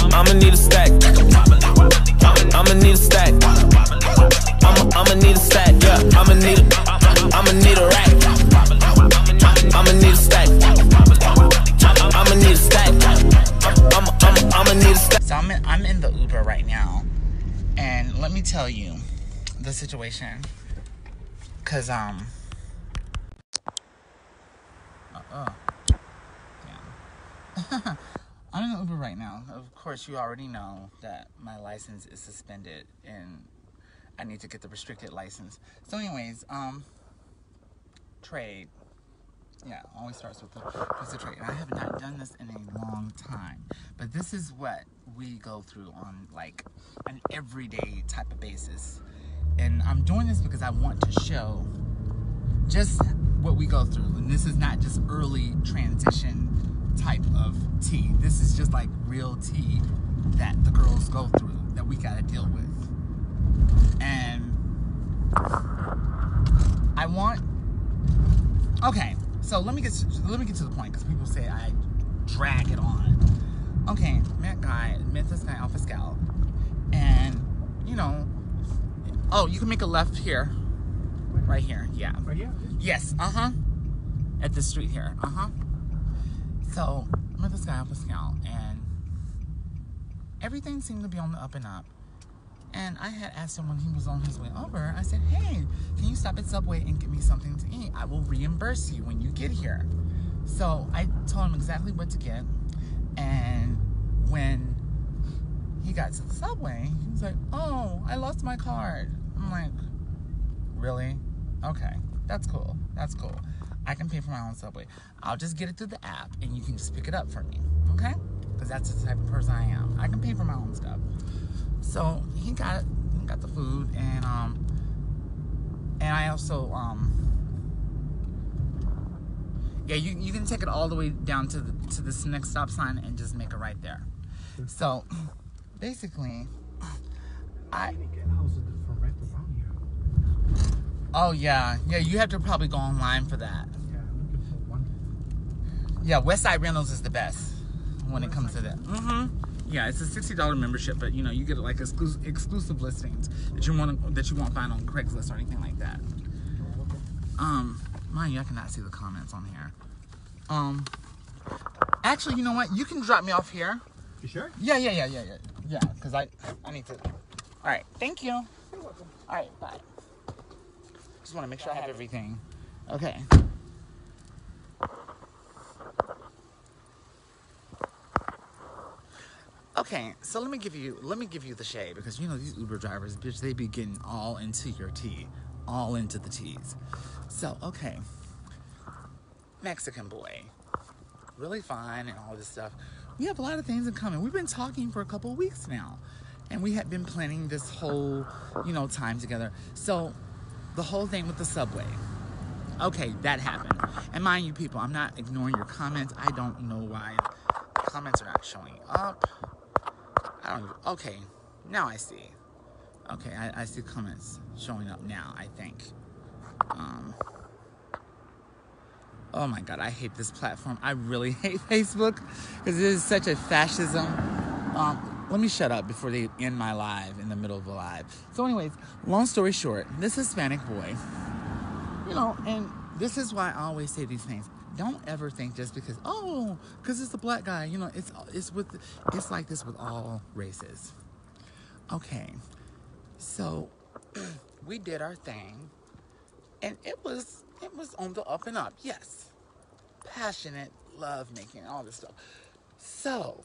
I'ma need a stack. I'ma need a stack. I'ma need a stack. Yeah, I'ma need a rack. I'ma need a stack. I'ma need a stack. I'ma need a stack. So I'm in the Uber right now, and let me tell you the situation, cause damn. I'm in the Uber right now. Of course, you already know that my license is suspended and I need to get the restricted license. So anyways, trade. Yeah, always starts with the piece of trade. And I have not done this in a long time. But this is what we go through on like an everyday type of basis. And I'm doing this because I want to show just what we go through. And this is not just early transition type of tea. This is just like real tea that the girls go through that we gotta deal with. And I want, okay, so let me get to the point, because people say I drag it on. Okay, met this guy Alpha Scout, and you know, oh, you can make a left here, right here, yeah, right here, yes, at the street here, So, I met this guy Alpha Scout, and everything seemed to be on the up and up. And I had asked him when he was on his way over, I said, hey, can you stop at Subway and get me something to eat? I will reimburse you when you get here. So I told him exactly what to get. And when he got to the Subway, he was like, oh, I lost my card. I'm like, really? Okay, that's cool. That's cool. I can pay for my own Subway. I'll just get it through the app and you can just pick it up for me, okay? Because that's the type of person I am. I can pay for my own stuff. So he got the food, and I also yeah, you can take it all the way down to this next stop sign and just make it right there. So basically, oh yeah, you have to probably go online for that. Yeah, I'm looking for one. Yeah, Westside Rentals is the best when it comes to that. Yeah, it's a $60 membership, but you know, you get like exclusive listings that you won't find on Craigslist or anything like that. Mind you, I cannot see the comments on here. Actually, you know what? You can drop me off here. You sure? Yeah, because I need to. All right, thank you. You're welcome. All right, bye. Just want to make sure I have everything. Okay. Okay, so let me give you the shade, because you know these Uber drivers, bitch, they be getting all into your tea, all into the teas. So okay, Mexican boy, really fine and all this stuff. We have a lot of things in common. We've been talking for a couple of weeks now, and we had been planning this whole, you know, time together. So the whole thing with the Subway. Okay, that happened. And mind you, people, I'm not ignoring your comments. I don't know why the comments are not showing up. Okay, now I see. Okay, I see comments showing up now, I think. Oh my God, I hate this platform. I really hate Facebook, because it is such a fascism. Let me shut up before they end my live in the middle of the live. So anyways, long story short, this Hispanic boy, you know, and this is why I always say these things. Don't ever think just because, because it's a black guy, you know, it's like this with all races. Okay, so we did our thing, and it was on the up and up. Yes, passionate, love making, all this stuff. So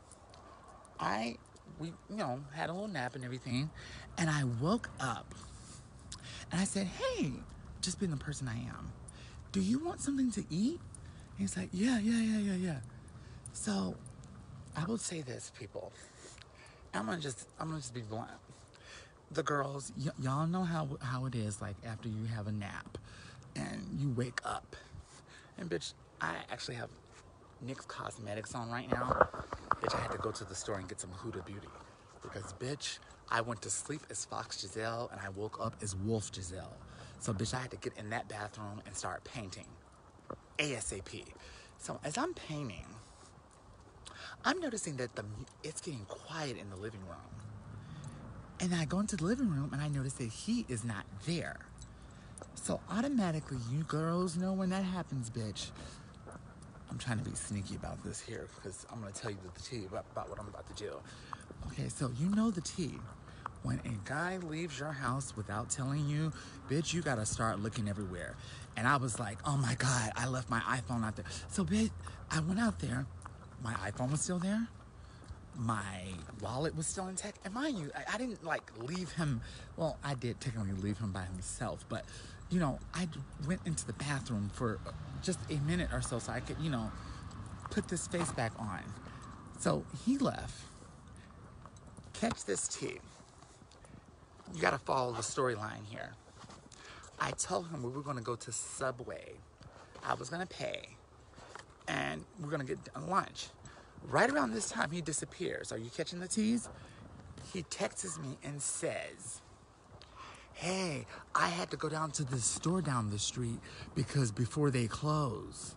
we you know, had a little nap and everything, and I woke up and I said, hey, just being the person I am, do you want something to eat? And he's like, yeah. So I will say this, people. I'm gonna just be blunt. The girls, y'all know how it is, like after you have a nap and you wake up. And bitch, I actually have NYX Cosmetics on right now. Bitch, I had to go to the store and get some Huda Beauty. Because bitch, I went to sleep as Foxxjazell and I woke up as Wolfxjazell. So bitch, I had to get in that bathroom and start painting ASAP. So as I'm painting, I'm noticing that it's getting quiet in the living room. And I go into the living room and I notice that he is not there. So automatically, you girls know when that happens, bitch. I'm trying to be sneaky about this here because I'm going to tell you the tea about what I'm about to do. Okay, so you know the tea. When a guy leaves your house without telling you, bitch, you got to start looking everywhere. And I was like, oh my God, I left my iPhone out there. So, bitch, I went out there. My iPhone was still there. My wallet was still intact. And mind you, I didn't like leave him. Well, I did technically leave him by himself. But, you know, I went into the bathroom for just a minute or so I could, you know, put this face back on. So he left. Catch this tea. You got to follow the storyline here. I told him we were going to go to Subway. I was going to pay. And we're going to get lunch. Right around this time, he disappears. Are you catching the tease? He texts me and says, hey, I had to go down to the store down the street because before they close.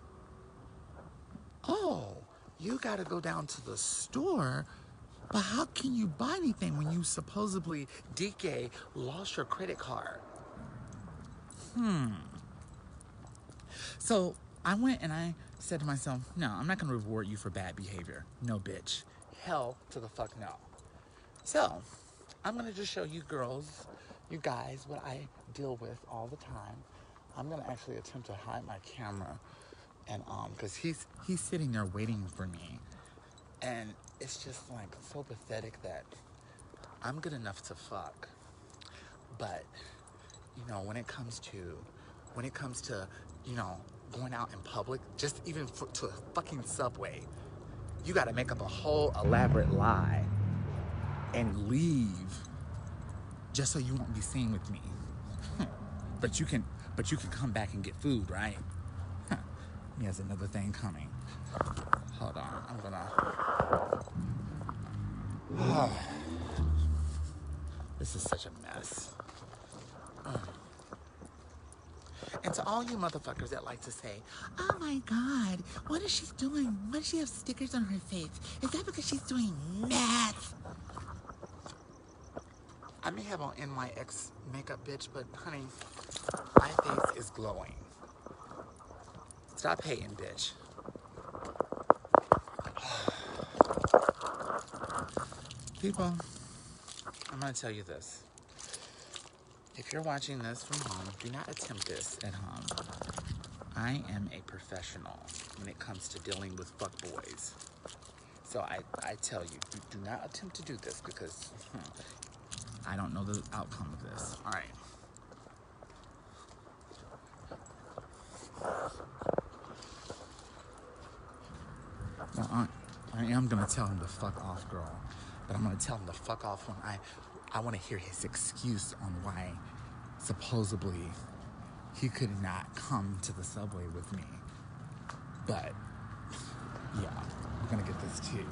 Oh, you got to go down to the store? But how can you buy anything when you supposedly, DK, lost your credit card? So I went and I said to myself, no, I'm not going to reward you for bad behavior. No, bitch. Hell to the fuck no. So I'm going to just show you girls, you guys, what I deal with all the time. I'm going to actually attempt to hide my camera. And because he's sitting there waiting for me. And it's just like so pathetic that I'm good enough to fuck. But, you know, when it comes to, you know, going out in public, just even to a fucking Subway, you got to make up a whole elaborate lie and leave just so you won't be seen with me. But you can come back and get food, right? He has another thing coming. Hold on, I'm gonna. This is such a mess. And to all you motherfuckers that like to say, oh my God, what is she doing? Why does she have stickers on her face? Is that because she's doing meth? I may have on NYX makeup, bitch, but honey, my face is glowing. Stop hating, bitch. People, I'm gonna tell you this. If you're watching this from home, do not attempt this at home. I am a professional when it comes to dealing with fuckboys. So I tell you, do not attempt to do this because I don't know the outcome of this. All right. Well, I am going to tell him to fuck off, girl. But I'm going to tell him to fuck off when I want to hear his excuse on why supposedly he could not come to the Subway with me. But, yeah, we're going to get this tea.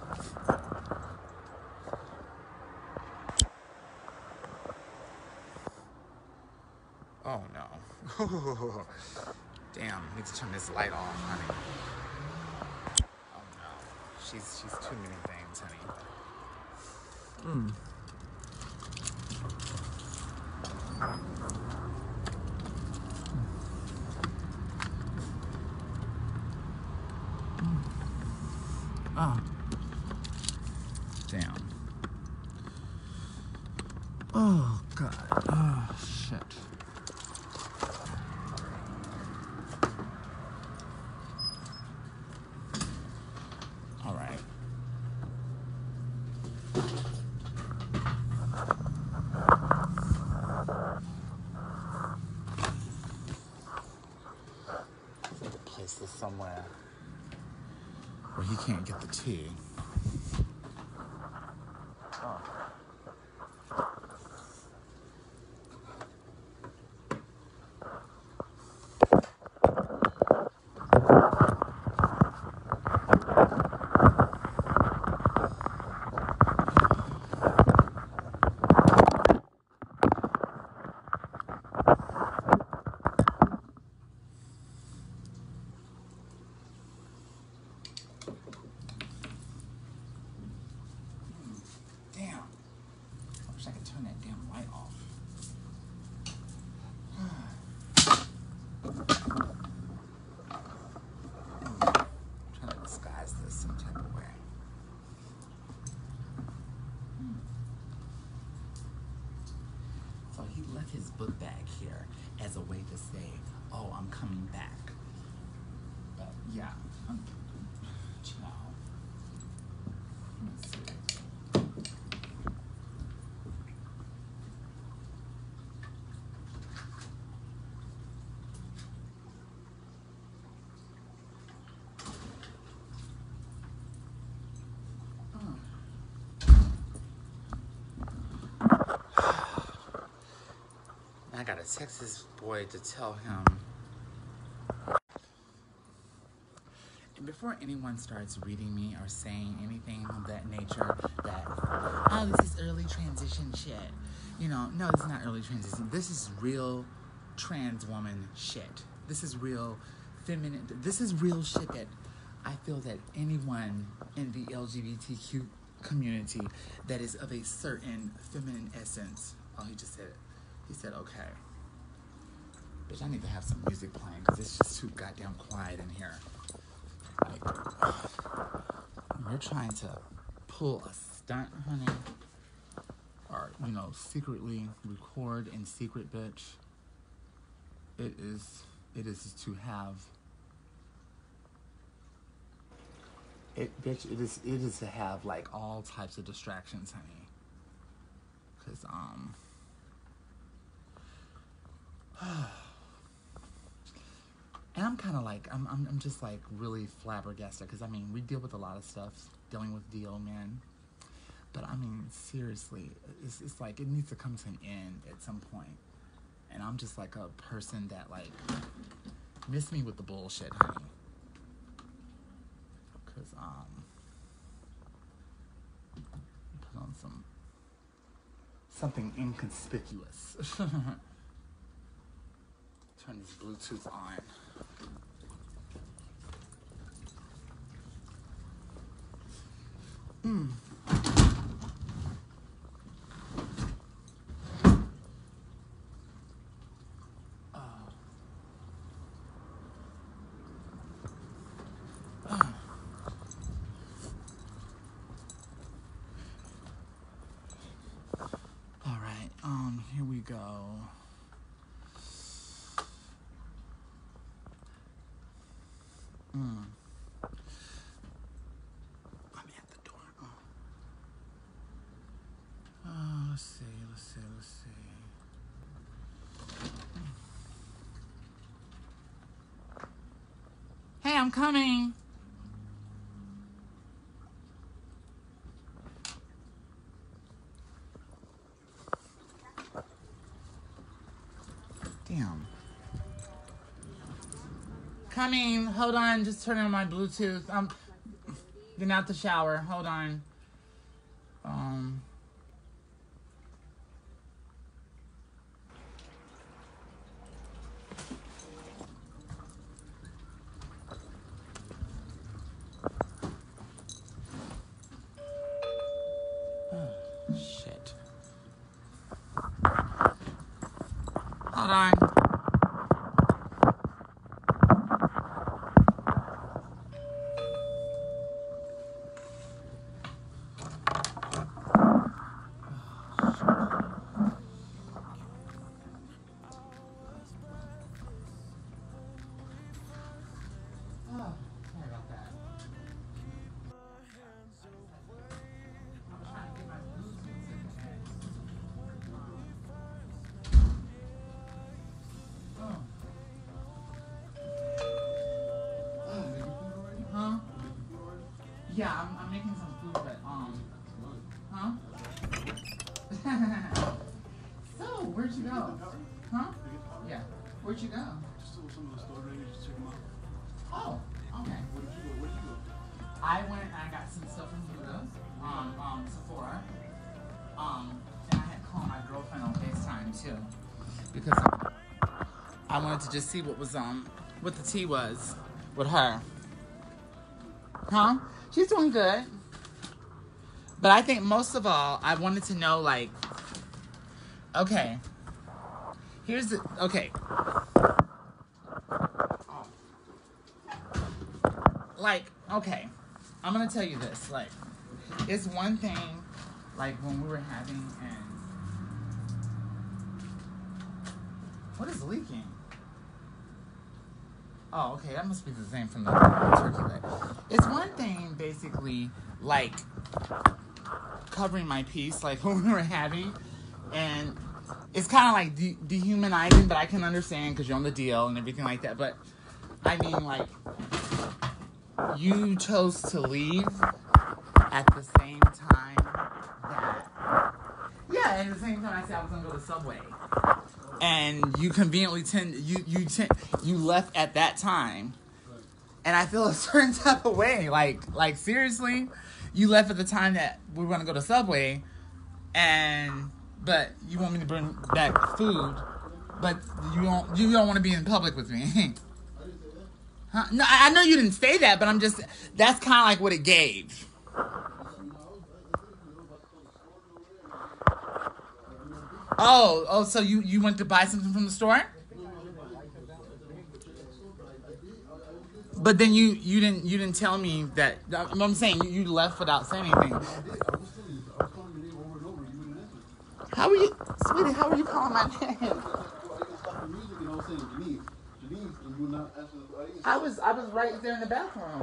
Oh, no. Damn, I need to turn this light off, honey. Oh, no. She's too many things, honey. Oh. Damn. Oh, God. Oh, shit. All right. I need to place this somewhere where he can't get the tea. Oh. have his book bag here as a way to say, oh, I'm coming back. But yeah, ciao. Let's see. I gotta text this boy to tell him. And before anyone starts reading me or saying anything of that nature, that, oh, this is early transition shit. You know, no, this is not early transition. This is real trans woman shit. This is real feminine. This is real shit that I feel that anyone in the LGBTQ community that is of a certain feminine essence. Oh, he just said it. He said, okay. Bitch, I need to have some music playing because it's just too goddamn quiet in here. Like, you're trying to pull a stunt, honey. Or, you know, secretly record in secret, bitch. It is to have... Bitch, it is to have, like, all types of distractions, honey. Because, and I'm kind of like, I'm just like really flabbergasted because I mean, we deal with a lot of stuff dealing with DL men, but I mean, seriously, it's like it needs to come to an end at some point. And I'm just like a person that like, miss me with the bullshit, honey. Because, put on something inconspicuous. Turn this Bluetooth on. All right, here we go. I'm at the door. Let's see. Hey, I'm coming. Damn. Coming. Hold on. Just turning on my Bluetooth. I'm getting out the shower. Hold on. Shit. Hold on. Yeah, I'm making some food, but, huh? So, where'd you go? Huh? Yeah. Where'd you go? Just some of the store ready, just check them out. Oh, okay. Where did you go? I went and I got some stuff from Huda, Sephora. And I had called my girlfriend on FaceTime too. Because I wanted to just see what was, what the tea was with her. Huh? She's doing good. But I think most of all, I wanted to know, like, okay. Here's the, okay. Like, okay. I'm going to tell you this. Like, it's one thing, like, when we were having What is leaking? Oh, okay, that must be the same from the turkey leg. It's one thing, basically, like, covering my piece, like when we were having, and it's kind of like dehumanizing, but I can understand because you're on the deal and everything like that. But, I mean, like, you chose to leave at the same time that, yeah, at the same time I said I was going to go to Subway. And you conveniently you left at that time, and I feel a certain type of way. Like seriously, you left at the time that we were gonna go to Subway, but you want me to bring back food, but you don't want to be in public with me. Huh? No, I know you didn't say that, but that's kind of like what it gave. Oh, so you went to buy something from the store? But then you didn't tell me that. I'm saying you left without saying anything. How are you, sweetie? How are you calling my name? I was right there in the bathroom.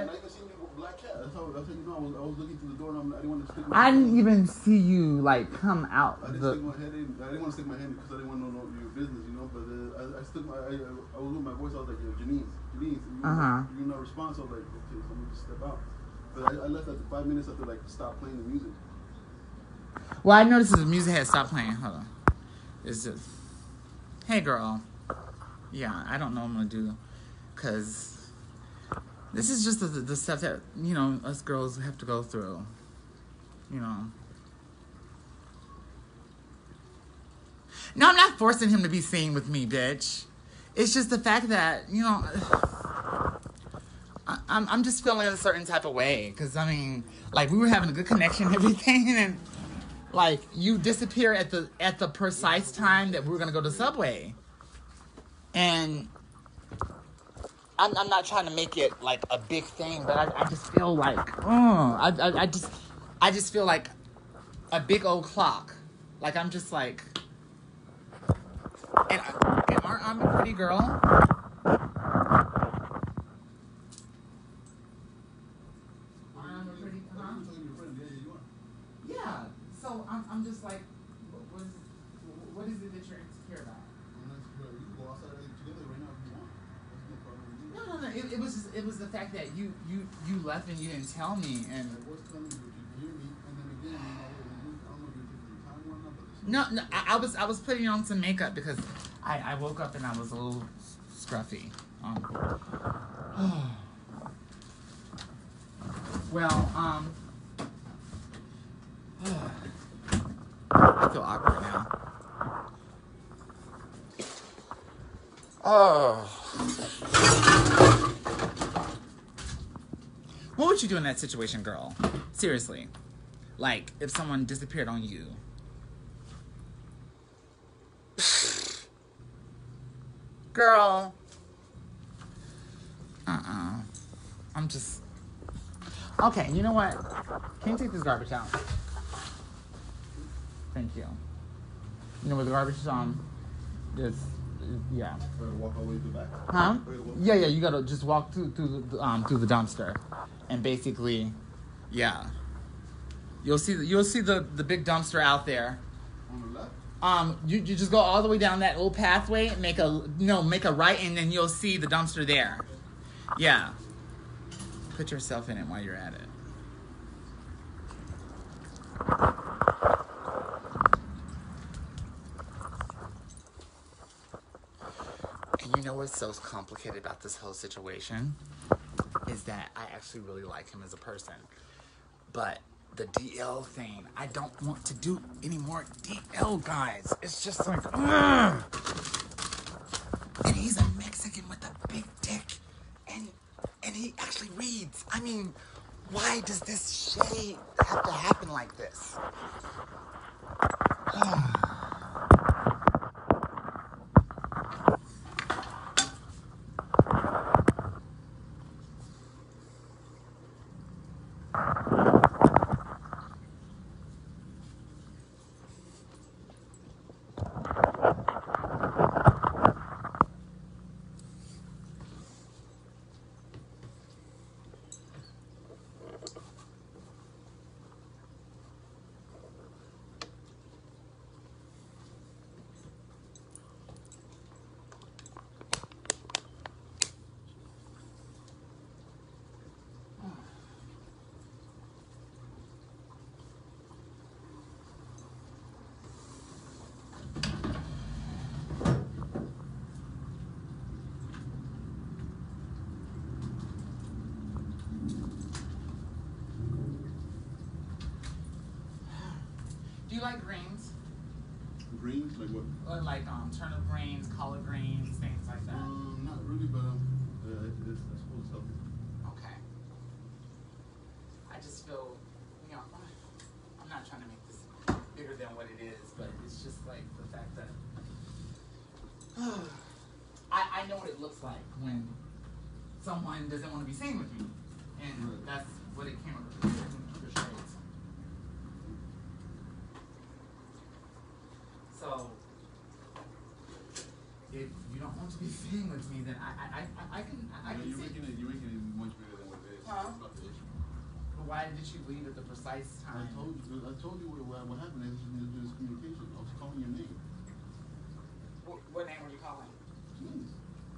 I didn't even see you like come out. I didn't want to stick my head in because I didn't want to know your business, you know. But I was with my voice. I was like, Janice, you not respond. So I was like, okay, so I'm gonna just step out. But I left after 5 minutes after like stop playing the music. Well, I noticed the music had stopped playing. Hold on. It's just, hey girl. Yeah, I don't know what I'm gonna do, cause this is just the stuff that, you know, us girls have to go through. You know. No, I'm not forcing him to be seen with me, bitch. It's just the fact that, you know, I'm just feeling a certain type of way. Because, I mean, like, we were having a good connection and everything. And, like, you disappear at the precise time that we were going to go to Subway. And I'm not trying to make it, like, a big thing. But I just feel like, I just feel like a big old clock. Like, I'm just like... And aren't I a pretty girl? Yeah. So I'm just like, what is it that you're insecure about? No. It was the fact that you left and you didn't tell me and. No, I was putting on some makeup because I woke up and I was a little scruffy. I feel awkward now. What would you do in that situation, girl? Seriously. Like, if someone disappeared on you. Girl. I'm just... Okay, you know what? Can you take this garbage out? Thank you. You know where the garbage is on? Yeah. Walk all the way to the back? Huh? Yeah, you gotta just walk through the dumpster. And basically, yeah. You'll see the big dumpster out there. On the left? You just go all the way down that old pathway and make a right, and then you'll see the dumpster there. Yeah. Put yourself in it while you're at it. And you know what's so complicated about this whole situation? Is that I actually really like him as a person. But the DL thing, I don't want to do any more DL guys. It's just like, ugh. And he's a Mexican with a big dick. And he actually reads. I mean, why does this shade have to happen like this? Do you like greens? Greens? Like what? Or like turnip greens, collard greens, things like that? Not really, but I suppose it's healthy. Okay. I just feel, you know, I'm not trying to make this bigger than what it is, but it's just like the fact that I know what it looks like when someone doesn't want to be seen with me, and that's what it came up with. The shades. So if you don't want to be seen with me, then I can You're see. making it much bigger than what it is. Huh? That's not the issue. But why did you leave at the precise time? I told you what happened. There's communication. I was calling your name. What name were you calling? Jeez.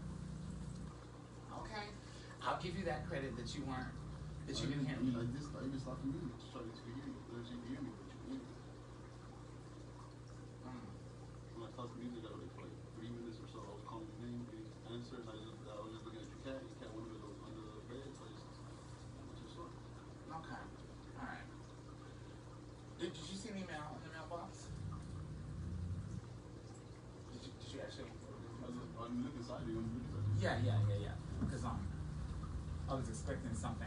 Okay, I'll give you that credit that you didn't hear me. I just stopped the music to try to hear you, let you hear me, but you couldn't hear me. When I stopped the music, I was like 3 minutes or so. I was calling your name, getting answers, and I was just looking at your cat. Your cat went under the bed, so I just saw it. Okay, all right. Did you see an email in the mailbox? Did you actually? I'm looking inside you. Yeah. Because I was expecting something.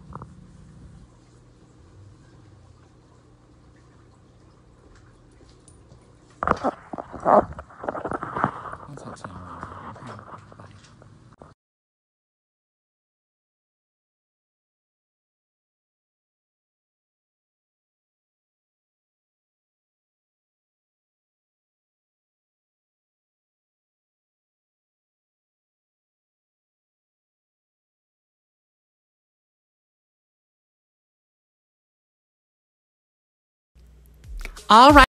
I'll talk to you later. Okay. Bye. All right.